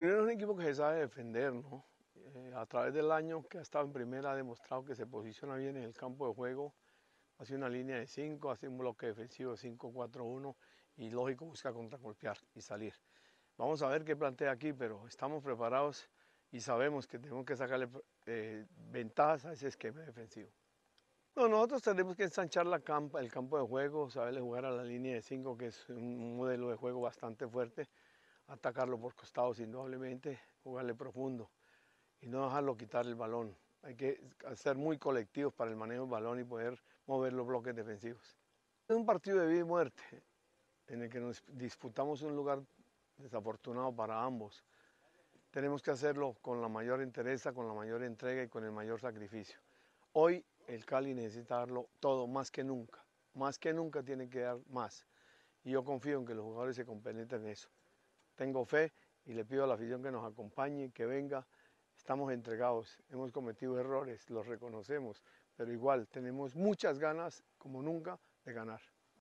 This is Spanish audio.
Es un equipo que se sabe defender, ¿no? A través del año que ha estado en primera ha demostrado que se posiciona bien en el campo de juego, hace una línea de 5, hace un bloque defensivo de 5-4-1 y lógico busca contragolpear y salir. Vamos a ver qué plantea aquí, pero estamos preparados y sabemos que tenemos que sacarle ventajas a ese esquema defensivo. No, nosotros tenemos que ensanchar el campo de juego, saberle jugar a la línea de 5, que es un modelo de juego bastante fuerte, atacarlo por costados indudablemente, jugarle profundo y no dejarlo quitar el balón. Hay que ser muy colectivos para el manejo del balón y poder mover los bloques defensivos. Es un partido de vida y muerte en el que nos disputamos un lugar desafortunado para ambos. Tenemos que hacerlo con la mayor entereza, con la mayor entrega y con el mayor sacrificio. Hoy el Cali necesita darlo todo más que nunca tiene que dar más. Y yo confío en que los jugadores se compenetren en eso. Tengo fe y le pido a la afición que nos acompañe, que venga. Estamos entregados, hemos cometido errores, los reconocemos, pero igual tenemos muchas ganas, como nunca, de ganar.